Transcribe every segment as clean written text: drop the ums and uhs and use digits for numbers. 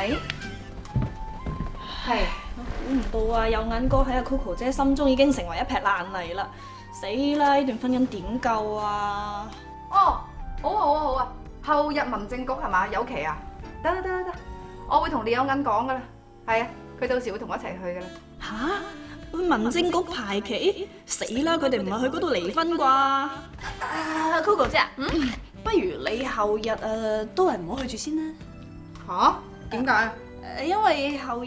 喂，係。 估唔到啊！有銀哥喺阿 Coco 姐心中已經成為一劈爛泥啦！死啦！呢段婚姻點救啊？ 哦，好啊好啊好啊！後日民政局係嘛？有期啊？得，我會同列有銀講噶啦。係啊，佢到時會同我一齊去噶啦。 吓？去民政局排期？死啦！佢哋唔係去嗰度離婚啩？Coco 姐啊，不如你後日都係唔好去住先啦。 吓？點解啊？ 因為後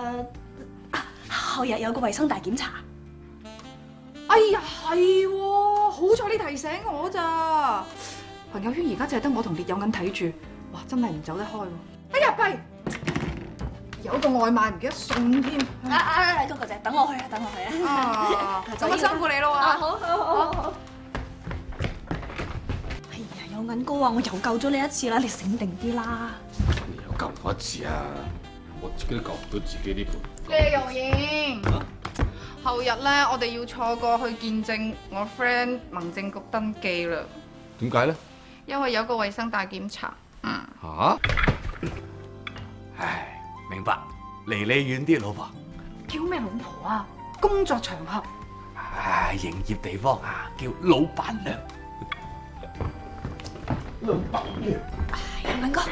日有個衞生大檢查。 哎呀，係喎，好彩你提醒我咋。朋友圈而家淨係得我同列有銀睇住，哇，真係唔走得開喎。哎呀，弊！有個外賣唔記得送添。 Coco 姐，等我去啊！ 咁我辛苦你咯喎。 好。哎呀，有銀哥啊，我又救咗你一次啦，你醒定啲啦。 你又救我一次啊！我自己都救唔到自己呢盤。 謝容燕，後日咧，我哋要錯過去見證我 friend 民政局登記啦。 點解咧？ 因為有個衞生大檢查。 吓？唉，明白。離你遠啲，老婆。 叫咩老婆啊？工作場合。 唉，營業地方啊，叫老闆娘。老闆娘。 有銀哥，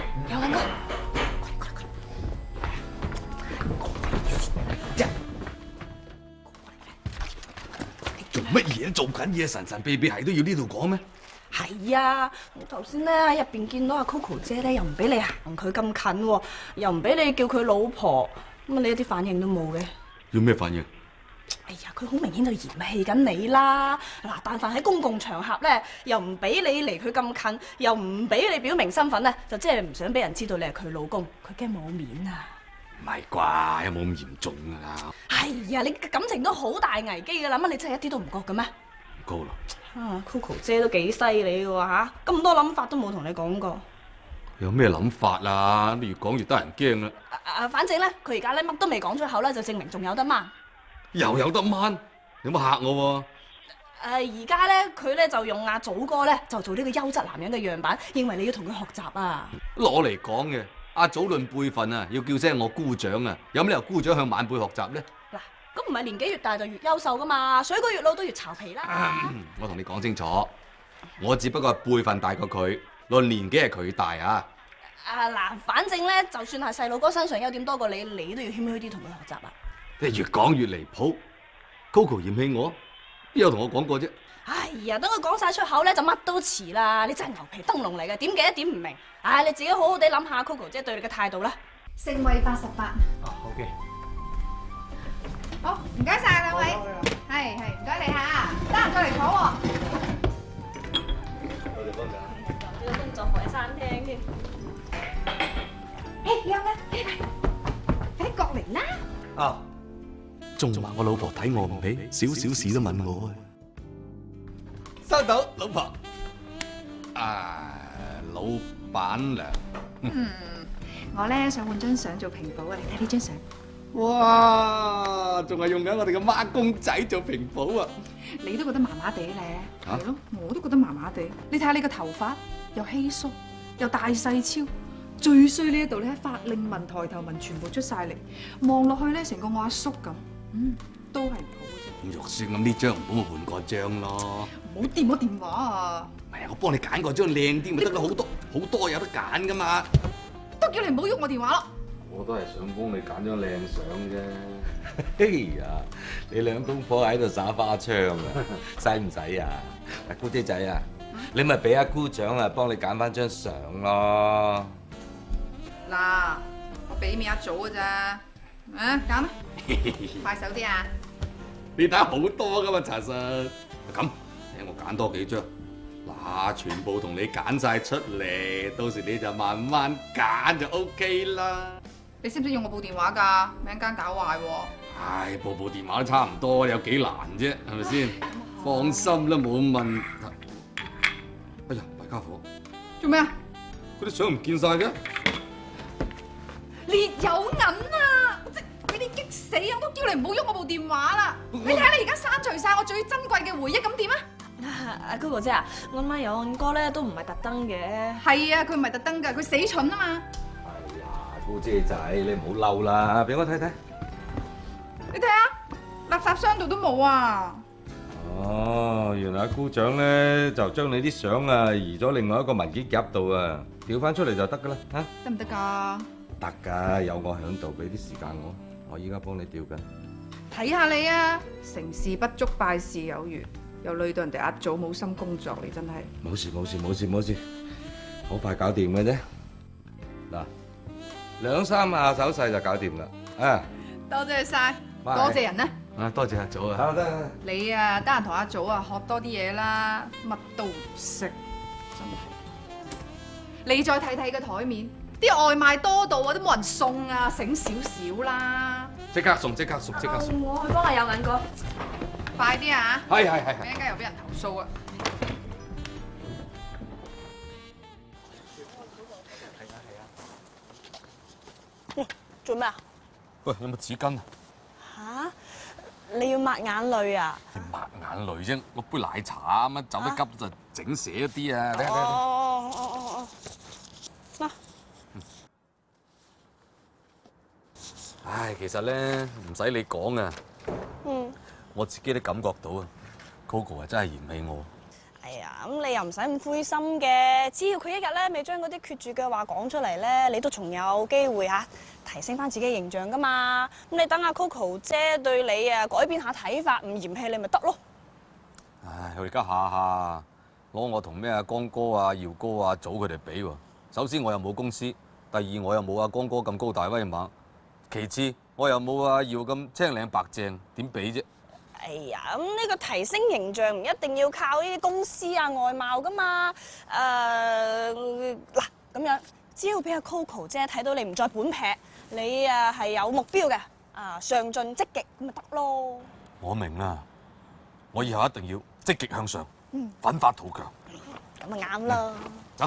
做乜嘢？做緊嘢，神神秘秘係都要呢度講咩？ 係啊，我頭先咧喺入邊見到阿 Coco 姐咧，又唔俾你行佢咁近喎，又唔俾你叫佢老婆，咁你一啲反應都冇嘅。 要咩反應？ 哎呀，佢好明顯就嫌棄緊你啦！嗱，但凡喺公共場合咧，又唔俾你離佢咁近，又唔俾你表明身份咧，就即係唔想俾人知道你係佢老公，佢驚冇面啊！ 唔係啩？有冇咁嚴重啊？ 係呀，你感情都好大危機噶啦，乜你真係一啲都唔覺嘅咩？ 唔高啦。 Coco 姐都幾犀利嘅喎嚇，咁多諗法都冇同你講過。 有咩諗法啊？你越講越得人驚啦。 反正咧，佢而家咧乜都未講出口咧，就證明仲有得掹。 又有得掹？有冇嚇我喎？ 而家咧，佢咧就用阿祖哥咧，就做呢個優質男人嘅樣板，認為你要同佢學習啊。 攞嚟講嘅，阿祖論輩分啊，要叫聲我姑丈啊，有咩理由姑丈向晚輩學習咧？ 嗱，咁唔係年紀越大就越優秀噶嘛，水果越老都越巢皮啦。 我同你講清楚，我只不過係輩分大過佢，論年紀係佢大啊。 嗱，反正咧，就算係細路哥身上優點多過你，你都要謙虛啲同佢學習啊。 你越講越離譜 ，Coco 嫌棄我，邊有同我講過啫？ 哎呀，等佢講晒出口咧，就乜都遲啦！你真係牛皮燈籠嚟嘅，點記一點唔明？唉，你自己好好地諗下 Coco 姐對你嘅態度啦。 盛惠88。 好嘅。 好，唔該晒兩位。係，唔該你嚇，得閒再嚟坐喎。 多謝幫手。 呢個工作台餐廳添。 靚啊！快啲過嚟啦！ 啊！仲話我老婆睇我唔起，少少事都問我啊！收到，老婆。老闆娘。 我咧想換張相做屏保啊！你睇呢張相。 哇！仲係用緊我哋嘅孖公仔做屏保啊！ 你都覺得麻麻地咧？ 嚇？ 係咯，我都覺得麻麻地。你睇下你個頭髮又稀疏，又大細超。最衰呢一度咧，法令紋、抬頭紋全部出晒嚟，望落去咧成個我阿叔咁，都係唔好嘅啫。 咁肉酸咁呢張唔好，咪換個張咯。 唔好掂我電話啊！ 唔係啊，我幫你揀個張靚啲，咪得咯，好多有得揀噶嘛。 都叫你唔好喐我電話咯。 我都係想幫你揀張靚相啫。嘿呀，你兩公婆喺度耍花槍啊，使唔使啊？阿姑姐仔啊，你咪俾阿姑丈啊幫你揀翻張相咯。 嗱，我俾面阿祖㗎咋，揀啦，快手啲啊！ 你睇好多噶嘛，查實。咁，請我揀多幾張，嗱，全部同你揀晒出嚟，到時你就慢慢揀就 OK 啦。 你識唔識用我部電話㗎？咪一間搞壞喎！ 唉，部電話都差唔多，有幾難啫，係咪先？放心啦，冇問題。哎呀，大家伙， 做咩啊？ 嗰啲相唔見晒嘅。 列有銀啊！我真俾你激死啊！我都叫你唔好喐我部電話啦！你睇下你而家刪除晒我最珍貴嘅回憶，咁點啊？ 阿 Coco 姐啊，我媽有銀哥咧都唔係特登嘅。 係啊，佢唔係特登㗎，佢死蠢啊嘛！ 係啊， 姑姐仔，你唔好嬲啦，俾我睇睇。 你睇下，垃圾箱度都冇啊！ 哦，原來阿姑丈咧就將你啲相啊移咗另外一個文件夾度啊，調翻出嚟就得噶啦，嚇。 得唔得㗎？ 得㗎，有我響度，俾啲時間我依家幫你調緊。 睇下你啊，成事不足敗事有餘，又累到人哋阿祖冇心工作，你真係。 冇事冇事冇事冇事，好快搞掂嘅啫。嗱，兩三下手勢就搞掂啦。啊， 多謝晒， 拜多謝人啊！ 啊，多謝阿祖啊。得得。 你啊，得閒同阿祖啊學多啲嘢啦，乜都唔識，真係。你再睇睇個台面，啲外賣多到啊，都冇人送啊，醒少少啦。 即刻送，即刻送，即刻送。 我去幫阿有銀哥。 快啲啊！ 係。 一陣間又俾人投訴啊！ 做咩啊？ 喂，有冇紙巾啊？ 吓？你要抹眼淚啊？ 你抹眼淚啫，攞杯奶茶啊，乜走得急就整瀉一啲啊！睇下睇下。 哦。嗱， 唉，其實咧唔使你講啊，我自己都感覺到啊，Coco 係真係嫌棄我。 哎呀，咁你又唔使咁灰心嘅，只要佢一日咧未將嗰啲決絕嘅話講出嚟咧，你都仲有機會嚇提升翻自己形象噶嘛。咁你等阿 Coco 姐對你啊改變下睇法，唔嫌棄你咪得咯。 唉，佢而家下下攞我同咩阿江哥啊、耀哥啊、祖佢哋比喎。首先我又冇公司，第二我又冇阿江哥咁高大威猛，其次我又冇阿耀咁青靚白淨，點比啫？ 哎呀，咁呢個提升形象唔一定要靠呢啲公司啊外貌噶嘛。嗱咁樣，只要俾阿 Coco 姐睇到你唔再本劈，你啊係有目標嘅，上進積極咁咪得咯。 我明啦，我以後一定要積極向上，奮發圖強。 咁咪啱啦。 走。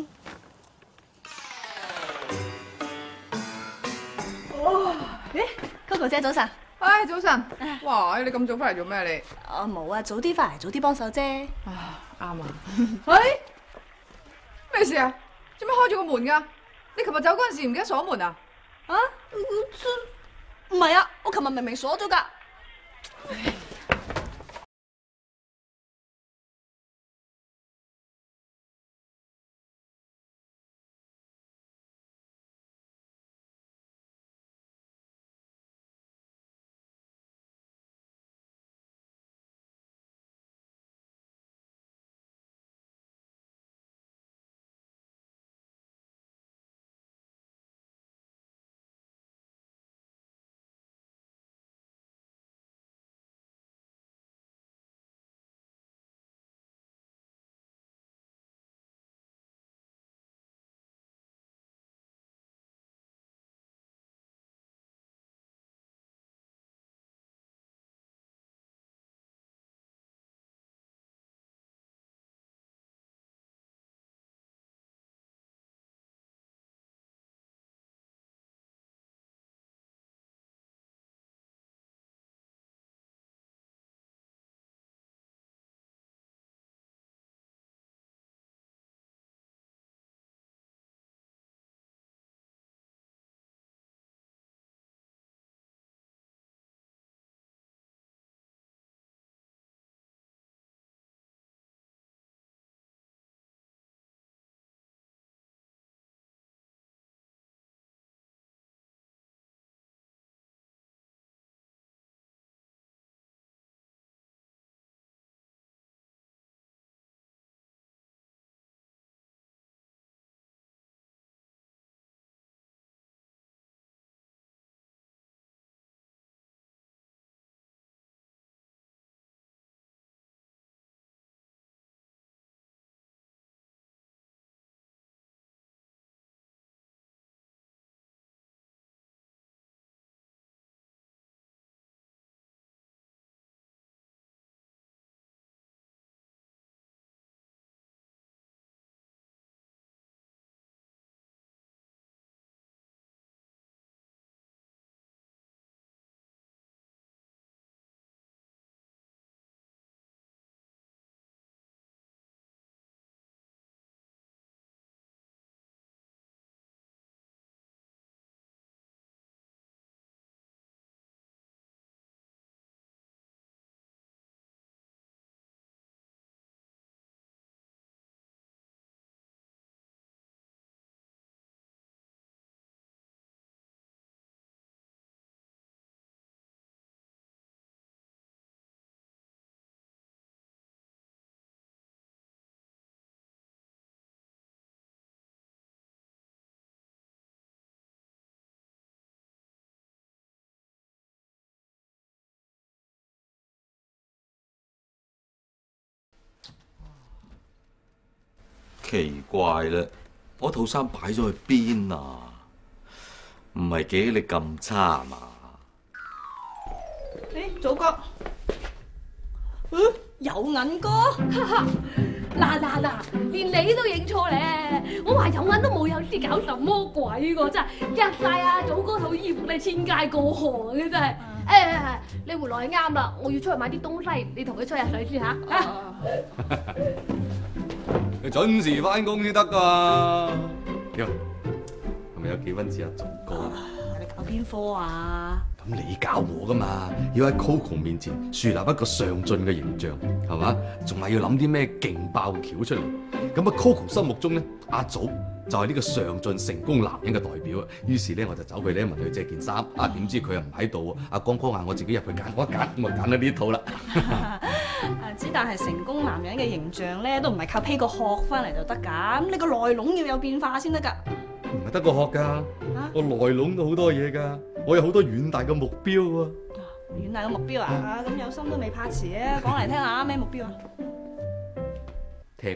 咦 ，Coco 姐早晨。 唉，早晨。哇，你咁早翻嚟做咩你？ 冇啊，早啲翻嚟，早啲幫手啫。 啊，啱啊。喂，咩事啊？做咩開咗個門㗎？你琴日走嗰陣時唔記得鎖門啊？ 唔係啊，我琴日明明鎖咗㗎。 奇怪啦，我套衫擺咗去邊啊？唔係記憶力咁差啊嘛？ 祖哥，有銀哥， 嗱，連你都認錯咧！我話有銀都冇有，啲搞什麼鬼喎！真係一晒啊！祖哥套衣服你千街過河嘅真係。你回來係啱啦，我要出去買啲東西，你同佢吹下水先嚇。 你準時翻工先得㗎。 係咪有幾分似阿祖哥？ 你搞邊科啊？ 咁你教我噶嘛？要喺 Coco 面前樹立一個上進嘅形象，係嘛？仲係要諗啲咩勁爆嘅橋出嚟？咁啊 Coco 心目中咧，阿祖就係呢個上進成功男人嘅代表啊。於是咧，我就走佢咧問佢借件衫，啊點知佢又唔喺度喎？阿光哥嗌我自己入去揀，我一揀咁啊揀咗呢套啦。 之但係成功男人嘅形象咧，都唔係靠披個殼翻嚟就得㗎。咁你個內籠要有變化先得㗎。 唔係得個殼㗎，個內籠都好多嘢㗎。我有好多遠大嘅目標喎。 遠大嘅目標啊！咁有心都未怕遲啊！講嚟聽下咩目標啊？ 踢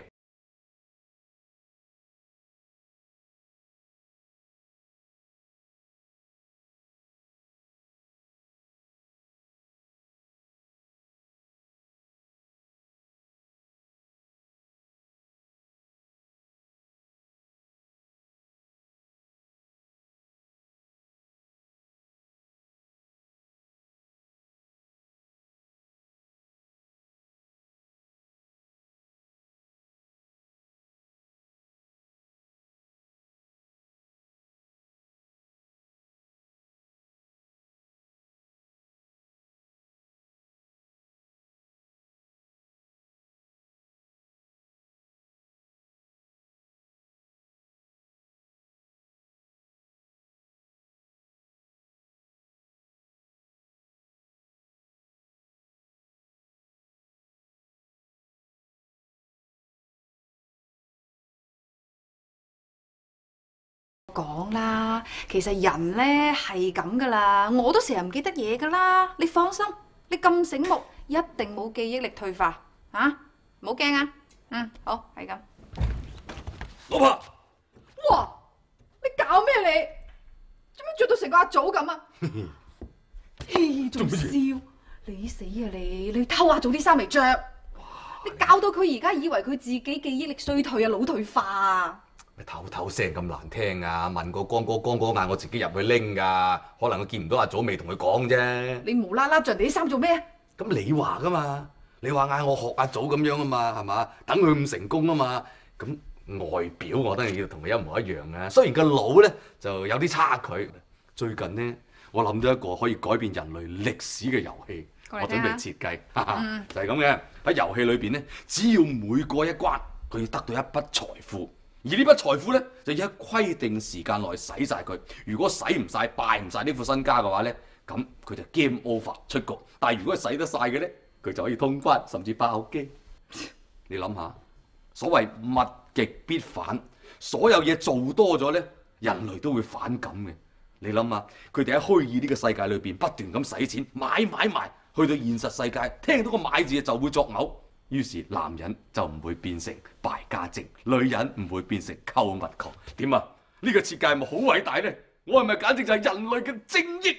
講啦，其實人咧係咁噶啦，我都成日唔記得嘢噶啦。你放心，你咁醒目，一定冇記憶力退化啊！唔好驚啊。好，係咁。 老婆， 哇！你搞咩你？做咩着到成個阿祖咁啊？仲笑？你死啊你！你偷阿祖啲衫嚟着，你搞到佢而家以為佢自己記憶力衰退啊，腦退化啊！ 咪唞唞聲咁難聽啊！問過光哥，嗌我自己入去拎㗎，可能佢見唔到阿祖未同佢講啫。 你無啦啦着人哋啲衫做咩啊？ 咁你話㗎嘛？你話嗌我學阿祖咁樣啊嘛，係嘛？等佢咁成功啊嘛。咁外表我當然要同佢一模一樣啊。雖然個腦咧就有啲差距。最近呢，我諗到一個可以改變人類歷史嘅遊戲，我準備設計，就係咁嘅。喺遊戲裏邊咧，只要每過一關，佢要得到一筆財富。而呢筆財富咧，就要喺規定時間內使晒佢。如果使唔晒、敗唔晒呢副身家嘅話咧，咁佢就 game over 出局。但係如果係使得晒嘅咧，佢就可以通關，甚至爆機。你諗下，所謂物極必反，所有嘢做多咗咧，人類都會反感嘅。你諗下，佢哋喺虛擬呢個世界裏邊不斷咁使錢買，去到現實世界聽到個買字就會作嘔。於是男人就唔會變成敗家精，女人唔會變成購物狂。點啊？呢個設計係咪好偉大呢？我係咪簡直就係人類嘅精英？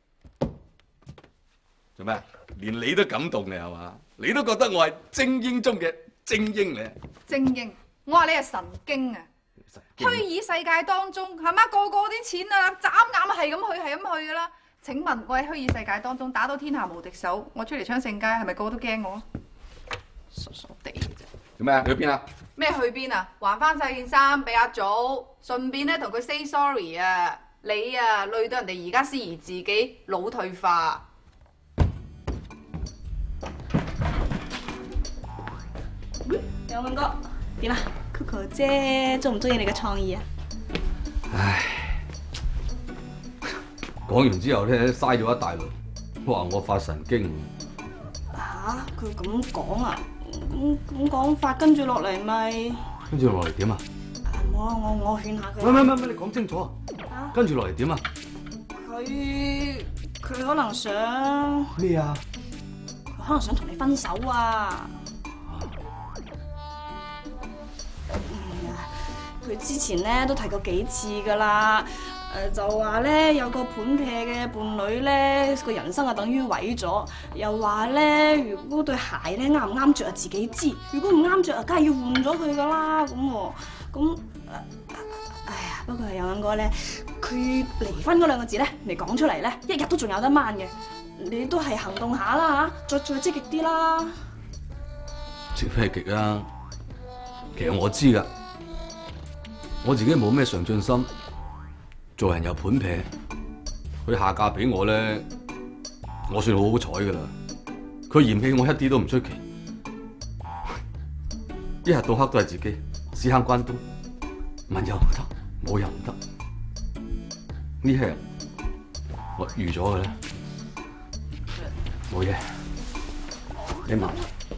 做咩？連你都感動你係嘛？你都覺得我係精英中嘅精英嚟？ 精英，我話你係神經啊！虛擬世界當中係嘛，個個啲錢啊，眨眼係咁去噶啦。請問我喺虛擬世界當中打到天下無敵手，我出嚟搶勝街係咪個個都驚我？傻傻地嘅啫。 做咩啊？去邊啊？ 咩去邊啊？還翻晒件衫俾阿祖，順便咧同佢 say sorry 啊！你啊累到人哋而家先而自己腦退化。 有文哥點啊 ？Coco 姐中唔中意你嘅創意啊？ 唉，講完之後咧，嘥咗一大輪，話我發神經。 嚇！佢咁講啊？咁講法，跟住落嚟咪跟住落嚟點啊？ 我勸下佢。 唔，你講清楚啊！跟住落嚟點啊？ 佢可能想咩啊？ 佢可能想同你分手啊！ 佢之前咧都提過幾次㗎啦。就話咧有個盤撇嘅伴侶咧，個人生啊等於毀咗。又話咧，如果對鞋咧啱唔啱着啊自己知，如果唔啱着啊，梗係要換咗佢㗎啦。咁哎呀，不過係有兩個咧，佢離婚嗰兩個字咧未講出嚟咧，一日都仲有得掹嘅。你都係行動下啦嚇，再積極啲啦。 積咩極啊？其實我知㗎，我自己冇咩上進心。做人又盤撇，佢下嫁俾我咧，我算好好彩噶啦。佢嫌棄我一啲都唔出奇，一日到黑都係自己屎坑關東，問又唔得，冇又唔得。呢係我預咗嘅啦，冇嘢，你慢。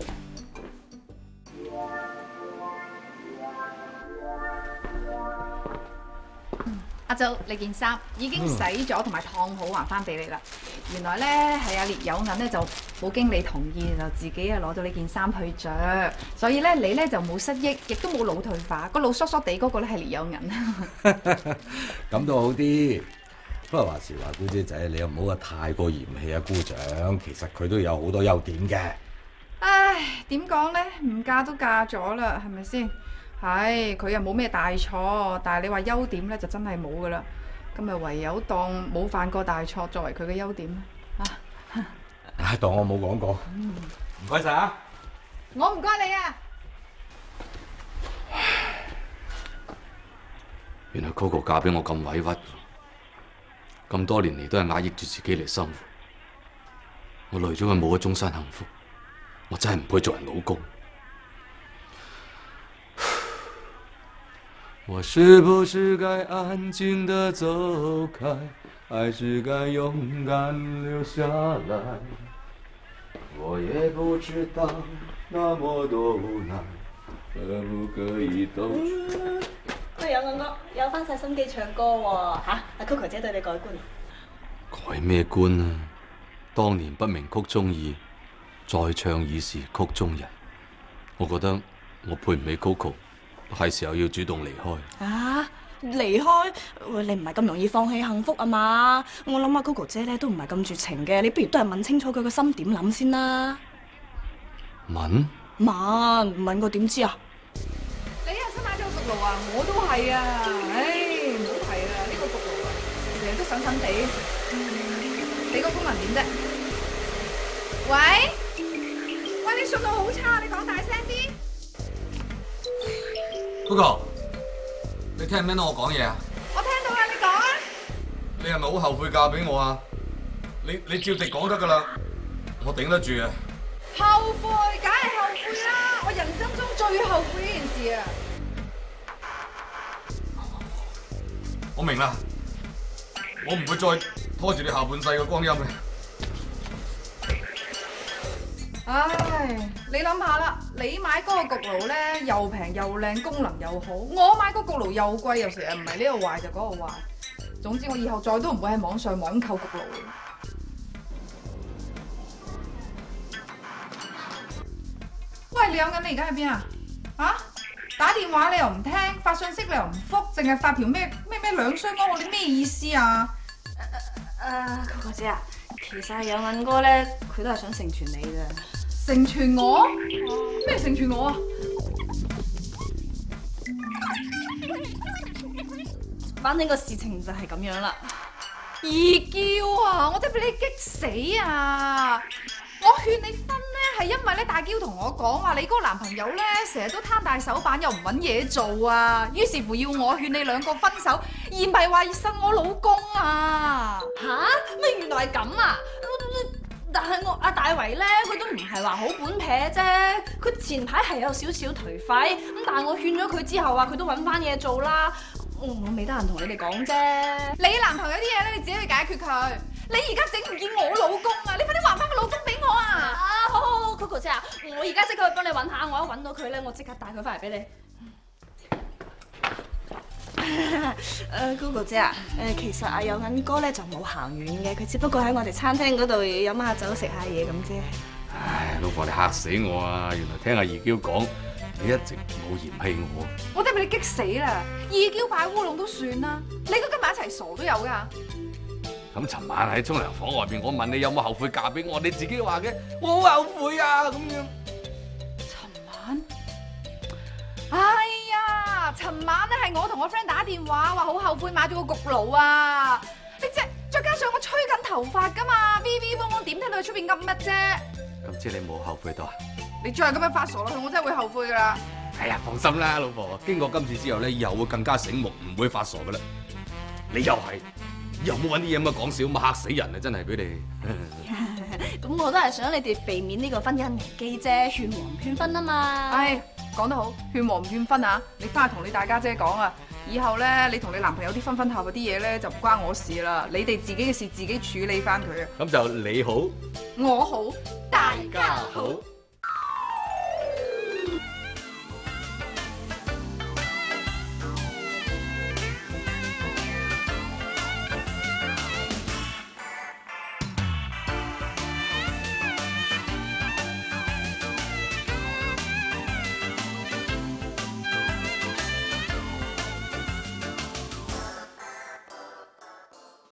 阿祖，你件衫已經洗咗同埋燙好還翻俾你啦。原來咧係阿烈有銀咧就冇經你同意就自己啊攞到呢件衫去着，所以咧你咧就冇失憶，亦都冇腦退化，個腦疏疏地嗰個咧係烈有銀。 咁都好啲。不過話時話，姑姐仔你又唔好話太過嫌棄阿姑丈，其實佢都有好多優點嘅。 唉，點講咧？唔嫁都嫁咗啦，係咪先？係，佢又冇咩大錯，但係你話優點咧就真係冇噶啦，咁咪唯有當冇犯過大錯作為佢嘅優點啊！ 當我冇講過。唔該晒啊！ 我唔該你啊！ 原來 Coco 嫁俾我咁委屈，咁多年嚟都係壓抑住自己嚟生活，我累咗佢冇咗終身幸福，我真係唔配做人老公。我是不是該安靜地走開，還是該勇敢留下來？我也不知道那麼多無奈，可不可以都？ 喂，有銀哥，有翻晒心機唱歌喎嚇！阿 Coco 姐對你改觀。 改咩觀啊？當年不明曲中意，再唱已是曲中人。我覺得我配唔起 Coco。係時候要主動離開啊！離開？喂，你唔係咁容易放棄幸福啊嘛？我諗阿 Coco 姐咧都唔係咁絕情嘅，你不如都係問清楚佢個心點諗先啦。 問？ 問我點知啊？ 你啊新買咗個焗爐啊？我都係啊！唉，唔好提啦，呢個焗爐啊，成日都神神地。你個功能點啫？喂，你信號好差，你講大聲啲。 Coco，你聽唔聽到我講嘢啊？ 我聽到啦，你講啊！ 你係咪好後悔嫁俾我啊？你照直講得噶啦，我頂得住啊！ 後悔，梗係後悔啦！我人生中最後悔呢件事啊！ 我明啦，我唔會再拖住你下半世嘅光陰嘅。 唉，你諗下啦，你買嗰個焗爐咧又平又靚，功能又好，我買個焗爐又貴又成日唔係呢度壞就嗰度壞。總之我以後再都唔會喺網上網購焗爐。喂，你有緊？你而家喺邊啊？啊？打電話你又唔聽，發信息你又唔覆，淨係發條咩兩相安，你咩意思啊 ？Coco 姐啊，其實有銀哥咧，佢都係想成全你嘅。 成全我？咩成全我啊？ 反正個事情就係咁樣啦。 二嬌啊，我真係俾你激死啊！我勸你分咧，係因為咧大嬌同我講話，你嗰個男朋友咧成日都攤大手板，又唔揾嘢做啊，於是乎要我勸你兩個分手，而唔係話要呻我老公啊！ 吓？咩原來係咁啊？但係我阿大維咧，佢都唔係話好本撇啫。佢前排係有少少頹廢，咁但係我勸咗佢之後啊，佢都揾翻嘢做啦。我未得閒同你哋講啫。 你男朋友啲嘢咧，你自己去解決佢。你而家整唔見我老公啊！你快啲還翻個老公俾我啊！ 好 ，Coco 姐啊，我而家即刻去幫你揾下，我一揾到佢咧，我即刻帶佢翻嚟俾你。Coco 姐啊，其實阿有銀哥咧就冇行遠嘅，佢只不過喺我哋餐廳嗰度飲下酒食下嘢咁啫。 唉，老婆你嚇死我啊！原來聽阿二嬌講， 你一直冇嫌棄我。 我真係俾你激死啦！二嬌擺烏龍都算啦，你都跟埋一齊傻都有㗎。 咁尋晚喺沖涼房外邊，我問你有冇後悔嫁俾我，你自己話嘅，我好後悔啊咁樣。 尋晚，哎呀，尋晚咧係我同我 friend 打電話話好後悔買咗個焗爐啊！你再加上我吹緊頭髮㗎嘛 ，V 嗡嗡點聽到佢出邊噏乜啫？ 咁即係你冇後悔到啊？ 你再咁樣發傻落去，我真係會後悔㗎啦！ 哎呀，放心啦，老婆，經過今次之後咧，以後會更加醒目，唔會發傻㗎啦。你又係。又冇揾啲嘢咁講笑，咁嚇死人啊！真係俾你。 咁我都係想你哋避免呢個婚姻危機啫，勸和唔勸分啊嘛。 唉，講得好，勸和唔勸分啊！你翻去同你大家姐講啊，以後咧你同你男朋友啲分合嗰啲嘢咧就唔關我事啦，你哋自己嘅事自己處理翻佢啊。 咁就你好， 我好， 大家好。